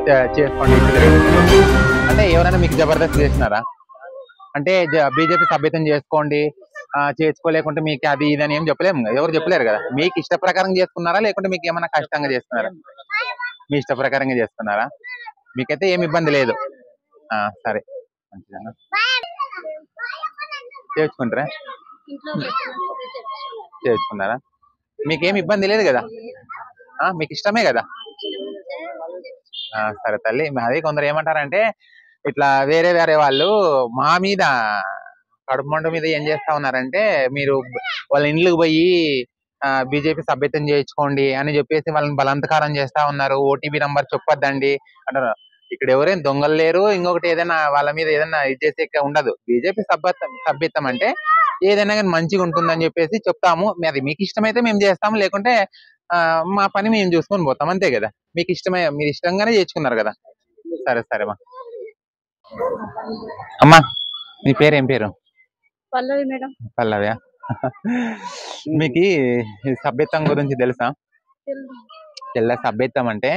చేసుకోండి అంటే ఎవరైనా మీకు జబర్దస్త్ చేసినారా? అంటే బీజేపీ సభ్యత్వం చేసుకోండి చేసుకోలేకుంటే మీకు అది ఇది అని ఏం చెప్పలేము, ఎవరు చెప్పలేరు కదా. మీకు ఇష్ట ప్రకారం చేసుకున్నారా లేకుంటే మీకు ఏమైనా కష్టంగా చేసుకున్నారా? మీ ఇష్ట ప్రకారంగా చేసుకున్నారా? మీకైతే ఏమి ఇబ్బంది లేదు. సరే మంచిదన్నా. చేసుకుంటారా? చేసుకున్నారా? మీకేమి ఇబ్బంది లేదు కదా? మీకు ఇష్టమే కదా? సరే తల్లి. అది కొందరు ఏమంటారంటే ఇట్లా వేరే వేరే వాళ్ళు మా మీద కడుపు మంట మీద ఏం చేస్తా ఉన్నారంటే, మీరు వాళ్ళ ఇండ్లకు పోయి బీజేపీ సభ్యత్వం చేయించుకోండి అని చెప్పేసి వాళ్ళని బలాత్కారం చేస్తా ఉన్నారు. ఓటీపీ నంబర్ చెప్పొద్దండి అంటారు. ఇక్కడ ఎవరైనా దొంగలు లేరు. ఇంకొకటి ఏదైనా వాళ్ళ మీద ఏదైనా ఇది చేసే ఉండదు. బీజేపీ సభ్యత్వం అంటే ఏదైనా కానీ మంచిగా ఉంటుందని చెప్పేసి చెప్తాము. అది మీకు ఇష్టమైతే మేము చేస్తాము, లేకుంటే మా పని మేము చూసుకొని పోతాం, అంతే కదా. మీకు ఇష్టమే, మీరు ఇష్టంగానే చేయించుకున్నారు కదా. సరే సరేమా. అమ్మా మీ పేరు ఏం పేరు? పల్లవి మేడం. పల్లవ్యా? మీకు సభ్యత్వం గురించి తెలుసా? తెల్ల సభ్యత్వం అంటే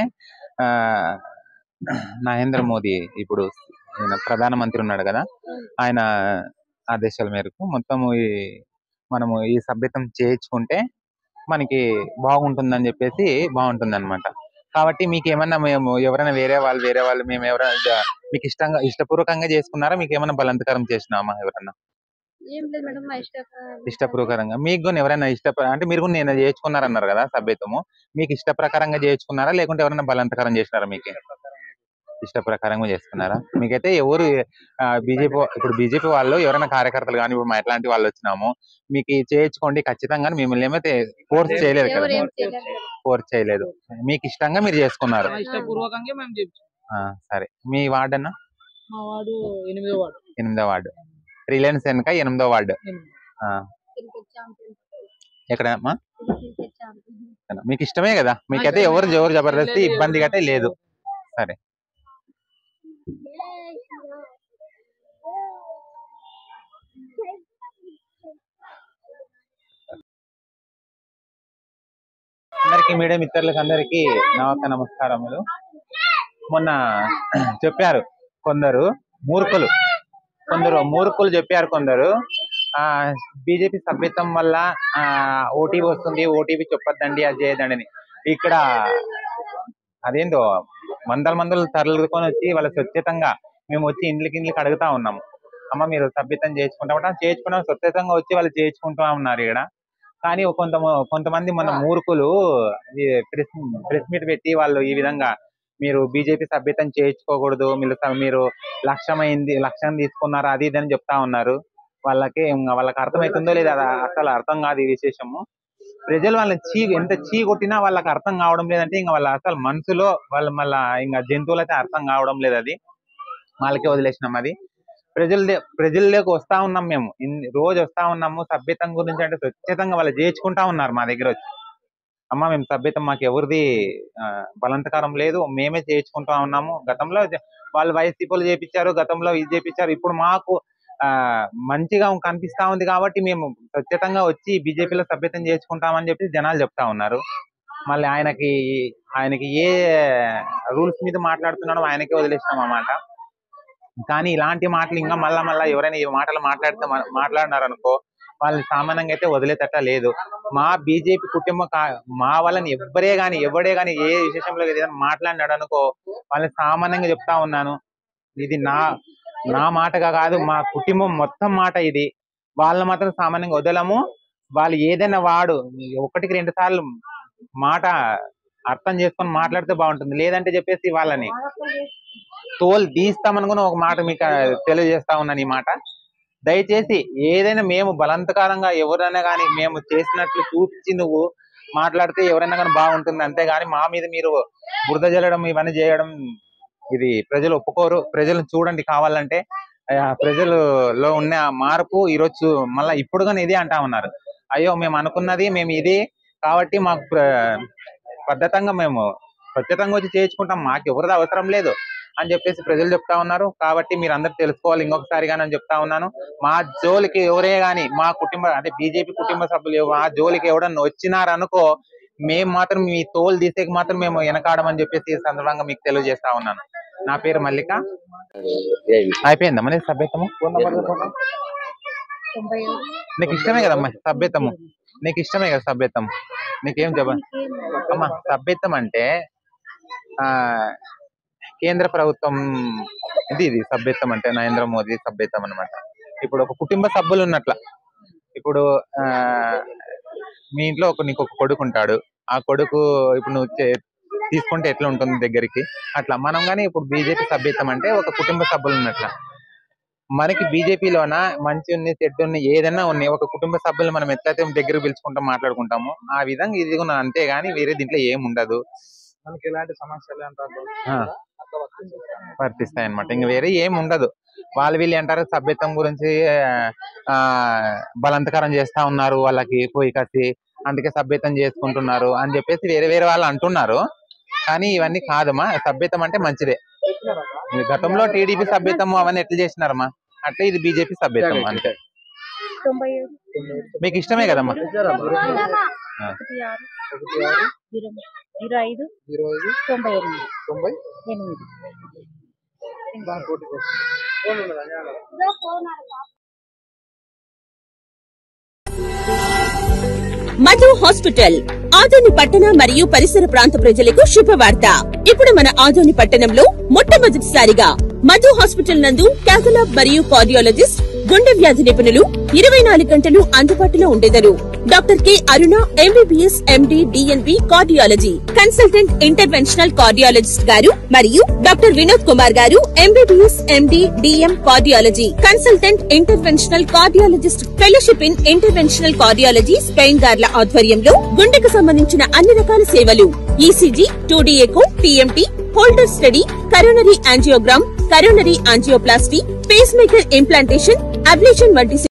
నరేంద్ర మోదీ ఇప్పుడు ప్రధానమంత్రి ఉన్నాడు కదా, ఆయన ఆదేశాల మేరకు మొత్తం మనము ఈ సభ్యత్వం చేయించుకుంటే మనకి బాగుంటుందని చెప్పేసి బాగుంటుంది అనమాట. కాబట్టి మీకు ఏమన్నా మేము ఎవరైనా వేరే వాళ్ళు మేము ఎవరైనా మీకు ఇష్టపూర్వకంగా చేసుకున్నారా? మీకు ఏమైనా బలాత్కారం చేసినామా ఎవరన్నా? ఇష్టపూర్వకంగా మీకు కూడా ఎవరైనా అంటే మీరు కూడా నేను చేయించుకున్నారన్నారు కదా సభ్యత్వము, మీకు ఇష్ట ప్రకారంగా చేయించుకున్నారా లేకుంటే ఎవరైనా బలాత్కారం చేసినారా? మీకు ఇష్ట ప్రకారంగా చేసుకున్నారా? మీకైతే ఎవరు ఇప్పుడు బీజేపీ వాళ్ళు ఎవరైనా కార్యకర్తలు కానీ ఇప్పుడు మా ఎట్లాంటి వాళ్ళు వచ్చినాము మీకు చేయించుకోండి ఖచ్చితంగా, మిమ్మల్ని ఏమైతే ఫోర్స్ చేయలేదు కదా. ఫోర్స్ చేయలేదు, మీకు ఇష్టంగా మీరు చేసుకున్నారు. సరే. మీ వార్డు అన్న? మా వార్డు 8వ వార్డు. 8వ వార్డు, రిలయన్స్ వెనక 8వ వార్డు. ఎక్కడమ్మా? మీకు ఇష్టమే కదా, మీకైతే ఎవరు జబర్దస్తి ఇబ్బంది అయితే లేదు. సరే. అందరికి మీడియా మిత్రులకు అందరికీ నమస్కారములు. మొన్న చెప్పారు కొందరు మూర్ఖులు చెప్పారు కొందరు బీజేపీ సభ్యత్వం వల్ల ఓటీపీ వస్తుంది, ఓటీపీ చెప్పొద్దండి, అది చేయదండి. ఇక్కడ అదేందో మందలు తరలుకొని వచ్చి వాళ్ళ స్వచ్ఛతంగా మేము వచ్చి ఇండ్లకి అడుగుతా ఉన్నాము, అమ్మ మీరు సభ్యత్వం చేసుకుంటాం స్వచ్ఛతంగా వచ్చి వాళ్ళు చేయించుకుంటా ఉన్నారు ఇక్కడ. కానీ కొంతమంది మన మూర్ఖులు ప్రెస్ మీట్ పెట్టి వాళ్ళు ఈ విధంగా మీరు బీజేపీ సభ్యత్వం చేయించుకోకూడదు, మీరు లక్ష్యం తీసుకున్నారు అది ఇది అని చెప్తా ఉన్నారు. వాళ్ళకి అర్థమవుతుందో లేదా అసలు అర్థం కాదు ఈ విశేషము. ప్రజలు వాళ్ళని ఎంత కొట్టినా వాళ్ళకి అర్థం కావడం లేదంటే ఇంకా వాళ్ళ అసలు మనసులో వాళ్ళు మళ్ళా ఇంకా జంతువులు అయితే అర్థం కావడం లేదు. అది వాళ్ళకే వదిలేసినాం. అది ప్రజల్లోకి వస్తా ఉన్నాం, మేము రోజు వస్తా ఉన్నాము. సభ్యత్వం గురించి అంటే స్వచ్ఛతంగా వాళ్ళు చేయించుకుంటా ఉన్నారు మా దగ్గర వచ్చి, అమ్మ మేము సభ్యత్వం మాకు ఎవరిది బలాత్కారం లేదు, మేమే చేయించుకుంటా ఉన్నాము. గతంలో వాళ్ళు వైసీపీలు చేయించారు, గతంలో ఇది చేయించారు, ఇప్పుడు మాకు మంచిగా కనిపిస్తా ఉంది కాబట్టి మేము స్వచ్ఛతంగా వచ్చి బీజేపీలో సభ్యత్వం చేసుకుంటామని చెప్పి జనాలు చెప్తా ఉన్నారు. మళ్ళీ ఆయనకి ఏ రూల్స్ మీద మాట్లాడుతున్నాడో ఆయనకే వదిలేసినాం అన్నమాట. కానీ ఇలాంటి మాటలు ఇంకా మళ్ళా ఎవరైనా ఈ మాటలు మాట్లాడినారనుకో వాళ్ళని సామాన్యంగా అయితే వదిలేటట్ట లేదు. మా బీజేపీ కుటుంబం మా వాళ్ళని ఎవడే గాని ఏ విశేషంలో ఏదైనా మాట్లాడినాడు అనుకో వాళ్ళని సామాన్యంగా చెప్తా ఉన్నాను. ఇది నా మాటగా కాదు, మా కుటుంబం మొత్తం మాట ఇది. వాళ్ళని మాత్రం సామాన్యంగా వదలము. వాళ్ళు ఏదైనా వాడు 1-2 సార్లు మాట అర్థం చేసుకొని మాట్లాడితే బాగుంటుంది, లేదంటే చెప్పేసి వాళ్ళని తోలు తీస్తామని కూడా ఒక మాట మీకు తెలియజేస్తా ఉన్నాను. ఈ మాట దయచేసి ఏదైనా మేము బలాత్కారంగా ఎవరైనా కానీ మేము చేసినట్లు చూపించి నువ్వు మాట్లాడితే ఎవరైనా కానీ బాగుంటుంది, అంతేగాని మా మీద మీరు బురద జల్లడం ఇవన్నీ చేయడం ఇది ప్రజలు ఒప్పుకోరు. ప్రజలను చూడండి కావాలంటే, ప్రజలలో ఉన్న మార్పు ఈరోజు మళ్ళీ ఇప్పుడు కానీ ఇదే అంటా ఉన్నారు. అయ్యో మేము అనుకున్నది మేము ఇది కాబట్టి మాకు పద్ధతంగా మేము స్వచ్ఛతంగా వచ్చి చేయించుకుంటాం, మాకు ఎవరిది అవసరం లేదు అని చెప్పేసి ప్రజలు చెప్తా ఉన్నారు. కాబట్టి మీరు అందరు తెలుసుకోవాలి ఇంకొకసారిగా నేను చెప్తా ఉన్నాను. మా జోలికి ఎవరే గాని మా కుటుంబ అంటే బీజేపీ కుటుంబ సభ్యులు మా జోలికి ఎవడన్నా వచ్చినారనుకో మేము మాత్రం మీ తోలు తీసేకి మాత్రం మేము వెనకాడమని చెప్పేసి ఈ సందర్భంగా మీకు తెలియజేస్తా ఉన్నాను. నా పేరు మల్లిక. అయిపోయిందా మరి సభ్యతము? నీకు ఇష్టమే కదమ్మా సభ్యతము? నీకు ఇష్టమే కదా సభ్యతం? నీకేం అమ్మా సభ్యతం అంటే కేంద్ర ప్రభుత్వం ఇది సభ్యత్వం అంటే నరేంద్ర మోదీ సభ్యత్వం అన్నమాట. ఇప్పుడు ఒక కుటుంబ సభ్యులు ఉన్నట్ల. ఇప్పుడు మీ ఇంట్లో నీకు ఒక కొడుకు ఉంటాడు. ఆ కొడుకు ఇప్పుడు నువ్వు తీసుకుంటే ఎట్లా ఉంటుంది దగ్గరికి అట్లా మనం గానీ ఇప్పుడు బీజేపీ సభ్యత్వం అంటే ఒక కుటుంబ సభ్యులు ఉన్నట్ల. మనకి బీజేపీలోన మంచి ఉన్నాయి, చెడ్డు ఉన్నాయి, ఏదైనా ఉన్నాయి. ఒక కుటుంబ సభ్యులు మనం ఎట్లయితే దగ్గర పిలుచుకుంటాం మాట్లాడుకుంటాము ఆ విధంగా ఇది కూడా అంతేగాని వేరే దీంట్లో ఏం ఉండదు. మనకి ఎలాంటి సమస్యలు వర్తిస్తాయి అనమాట. ఇంక వేరే ఏం ఉండదు. వాళ్ళు వీళ్ళు అంటారు సభ్యత్వం గురించి బలవంతకరం చేస్తా ఉన్నారు, వాళ్ళకి పోయి కసి అందుకే సభ్యత్వం చేసుకుంటున్నారు అని చెప్పేసి వేరే వేరే వాళ్ళు అంటున్నారు. కానీ ఇవన్నీ కాదమ్మా. సభ్యత్వం అంటే మంచిదే. గతంలో టీడీపీ సభ్యత్వం అవన్నీ ఎట్లా చేసినారమ్మా అట్లా ఇది బీజేపీ సభ్యత్వం అంతే. మీకు ఇష్టమే కదమ్మా? మధు హాస్పిటల్ ఆదోని పట్టణ మరియు పరిసర ప్రాంత ప్రజలకు శుభవార్త. ఇప్పుడు మన ఆదోని పట్టణంలో మొట్టమొదటిసారిగా మధు హాస్పిటల్ నందు క్యాథలాబ్ మరియు కార్డియాలజిస్ట్, గుండె వ్యాధి నిపుణులు 24 గంటలు అందుబాటులో ఉండేదరు. Doctor K Aruna MBBS MD DNB cardiology consultant interventional cardiologist గారు మరియు డాక్టర్ వినోద్ కుమార్ గారు MBBS MD DM cardiology consultant interventional cardiologist fellowship in interventional cardiology Spain గార్ల ఆధ్వర్యంలో గుండెకు సంబంధించిన అన్ని రకాల సేవలు ECG, 2D echo, TMT, holter study, coronary angiogram, coronary angioplasty, pacemaker implantation, ablation వంటి